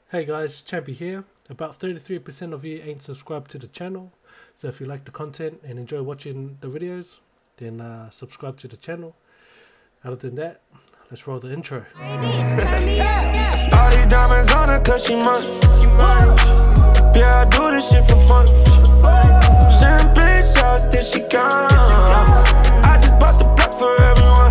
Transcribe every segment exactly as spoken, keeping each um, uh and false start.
Hey guys, Champy here. About thirty-three percent of you ain't subscribed to the channel, so if you like the content and enjoy watching the videos, then uh, subscribe to the channel. Other than that, let's roll the intro. All these diamonds on her cause she munch. Yeah, I do this shit for fun. Send big shots till she gone. I just bought the block for everyone.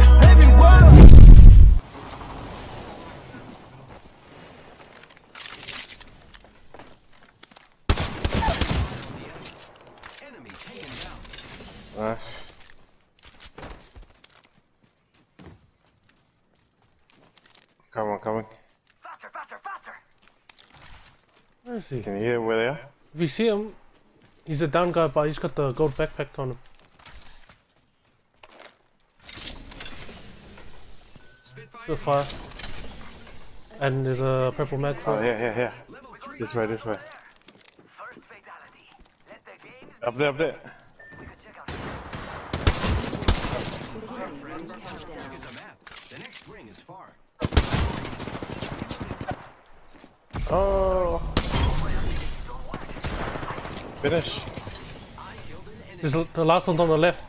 Uh. Come on, come on. Faster, faster, faster! Where is he? Can you hear where they are? If you see him, he's a down guy, but he's got the gold backpack on him. The fire. And there's a purple mag for Oh, it. here, here, here. This way, this way. First fatality. Let the games Up there, up there. we can check out friends. Look at the map. The next ring is far. Oh. Finish. There's the the last one's on the left.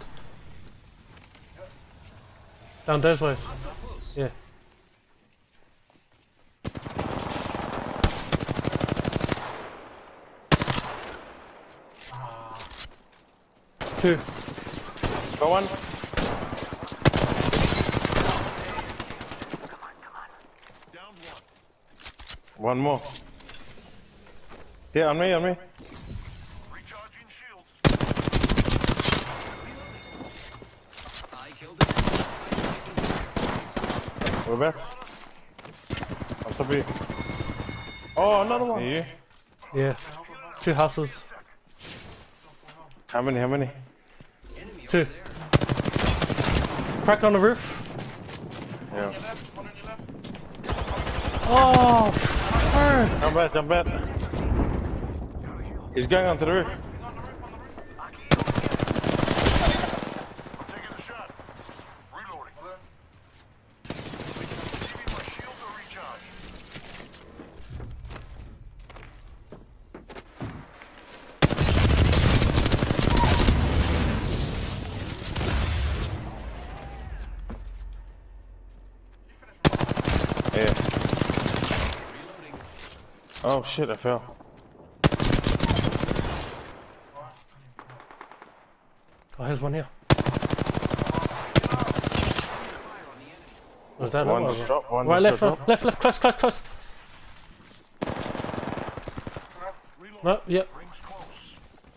Down those ways. Yeah. Two. Go on. One more. Yeah, on me, on me. Recharging shields. I killed it. We're back. On top of you. Oh, another one. You? Yeah. Two houses. How many, how many? Two. Cracked on the roof. Yeah. Oh! Burn. Jump back, jump back. He's going onto the roof. I'm taking a shot. Reloading. Leaving my shield to recharge. Yeah. Oh shit, I fell. Oh, here's one here. Was that One another just dropped, one Right, just left, got left, left, left, close, close, close. No, yep. Rings close.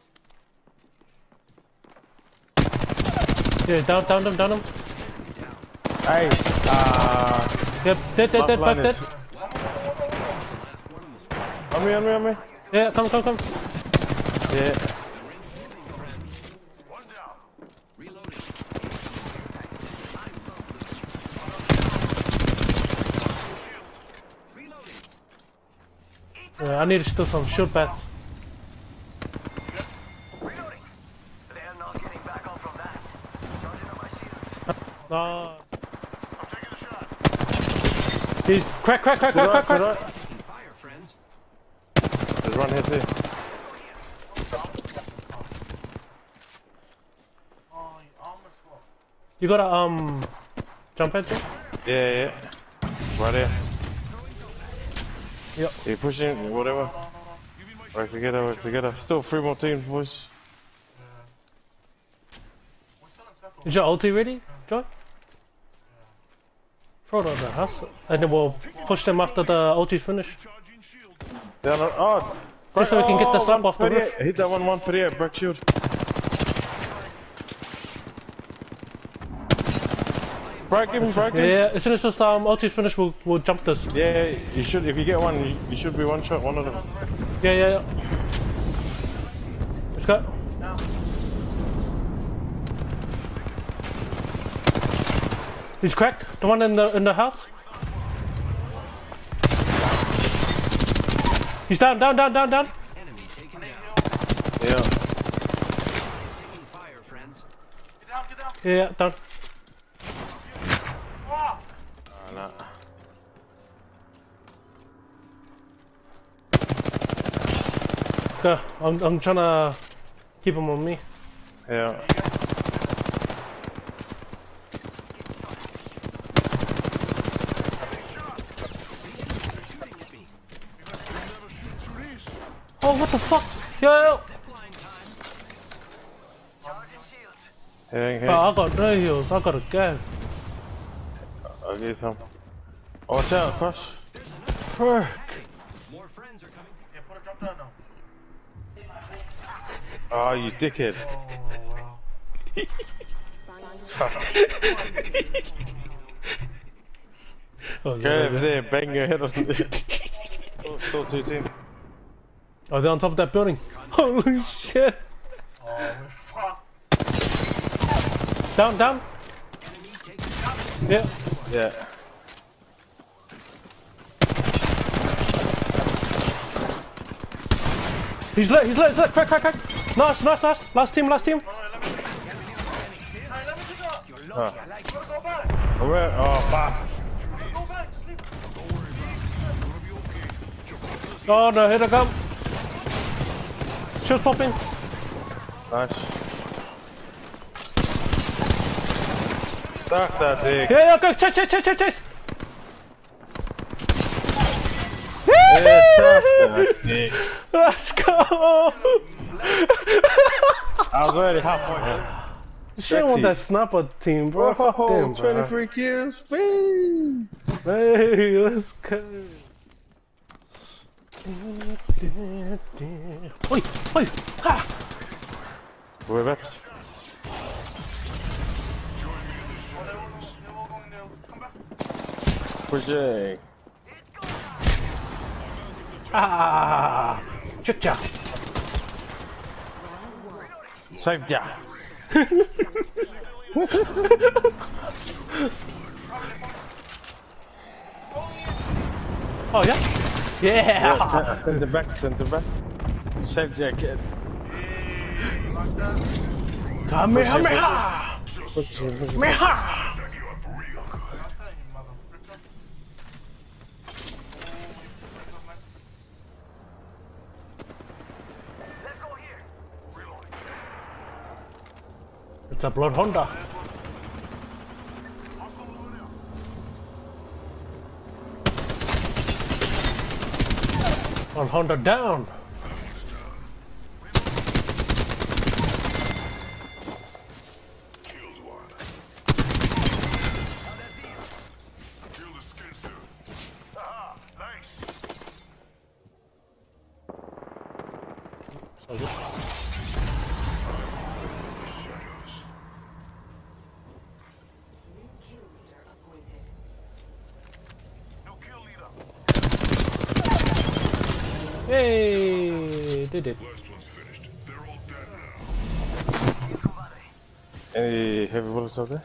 Yeah, down, down them, down them. Hey, uh, Yep, dead, dead, dead, back line dead. is- on me, on me, on me. Yeah, come, come, come. Yeah. One down. Reloading. Reloading. Yeah, I need to steal some shield bats. Reloading. They're not getting back up from that. Charging on my shields. No. I'm taking a shot. He's crack, crack, crack, To the crack, right, crack, to the crack. right. Fire, friends. There's one here too. You gotta, um, jump into it? Yeah, yeah. Right there. Yep. You pushing, whatever. Work together, work together. Still three more teams, boys. Is your ulti ready, Joy? Throw it on the house. And then we'll push them after the ulti's finished. Charging shield. Down on, oh! Just so we can get the oh, slap off the roof. thirty-eight. Hit that one, one thirty-eight, break shield. Break him, break him. Yeah, as soon as this um, ulti's finished, we'll, we'll jump this. Yeah, you should, if you get one, you, you should be one shot, one of them. Yeah, yeah, yeah. Let's go. He's cracked. The one in the in the house. He's down, down, down, down, down. Enemy taken down. Yeah. Taking fire, friends. Yeah, yeah, down. Oh, no. Okay, I'm I'm trying to keep him on me. Yeah. Oh, what the fuck? Yo, yo. Hey, hey. Oh, I got no heals. I got a gas. I'll give you some. Oh, watch out, crush. Frick. More friends are coming. Yeah, put a drop down now. Oh, you dickhead. Oh, Go yeah, over yeah. there, bang your head on there. Still, still two teams. Oh, they're on top of that building. Holy shit. Oh, we're fucked. Down, down. Yeah. Yeah. He's lit, he's lit, he's lit. Crack, crack, crack. Nice, nice, nice. Last team, last team. Alright, let me. Hey, let me pick up. Huh. You wanna go back? Where? Oh, fuck. Go back, just leave. Oh no, here they come. Shield popping. Nice. Suck that dick. Yeah, yeah, go, chase, chase, chase, chase, chase. Yeah, suck that dick. Let's go. I was already halfway. Shit on that sniper team, bro. Fuck them, bro. twenty-three kills. Whee! Hey, let's go. Oi, oi, ha! Where that? Pushing. Ah! Cha-cha! Saved ya. Oh, yeah? Yeah! Yeah, send, send it back, send it back. Saved ya, kid. Kamehameha! Meha! Let's go here. It's a Blood Honda. Blood Honda down. Hey, did it. Any heavy bullets out there?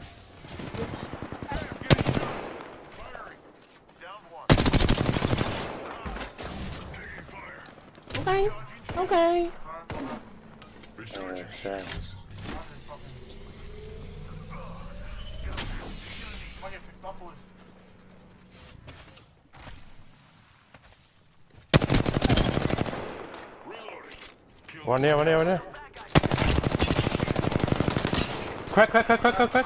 Okay, okay. Uh, shame. One here, one here, one here. Crack, crack, crack, crack, crack, crack.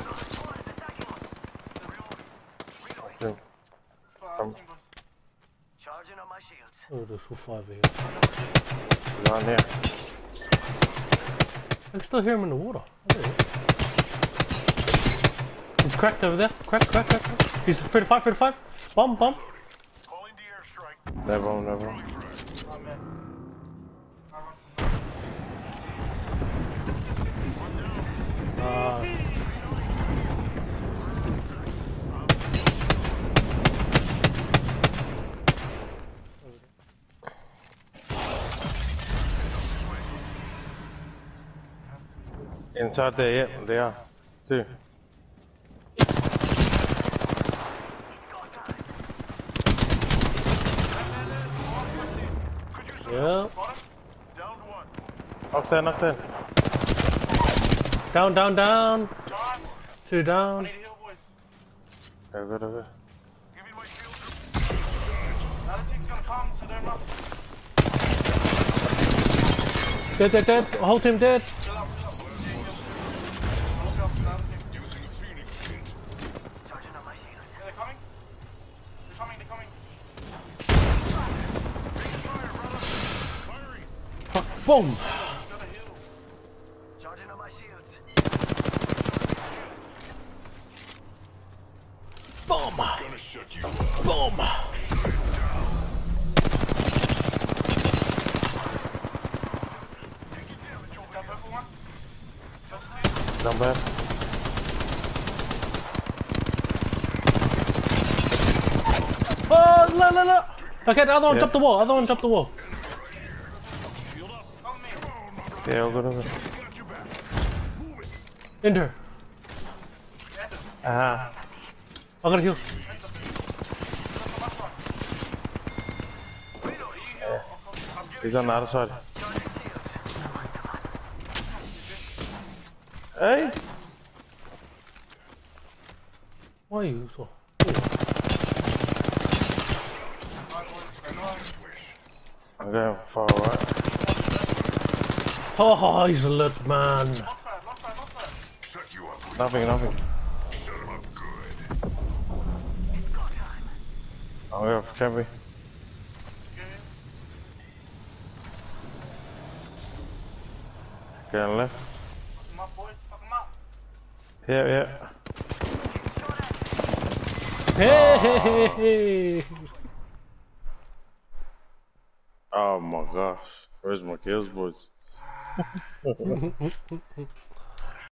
Okay. Um, Charging on my shields. Oh, there's full five here. one here. I can still hear him in the water. Oh, yeah. He's cracked over there. Crack, crack, crack, crack. He's thirty-five, thirty-five. Bomb, bomb. Calling the airstrike. Never, never. Uh, Inside there, yeah, they are. Two. yeah. Knock there, knock there. Down, down, down. Two down. Over, over. Give me my shield. Another team's gonna come, so they're not. Dead, dead, dead. Whole team dead. Charging on my shields. They're coming. They're coming, they're coming. Fuck. Boom. Charging on my shields. Boom. Gonna shut you up. Boom. That purple one. Not bad. Oh, no, no, no. Okay, the other one Yeah. jumped the wall. Other one jumped the wall. Yeah, all good, all good. Enter. Ah, I gotta heal. he's on the other side. Hey! Why are you so? I'm going far right. Oh, he's a lit man. Shut you up. Nothing, nothing. Shut him up good. I'm going for champion. Going left. Fuck them up, boys. Fuck them up. Yeah, yeah. Hey, hey, hey, hey. Oh my gosh. Where's my kills, boys?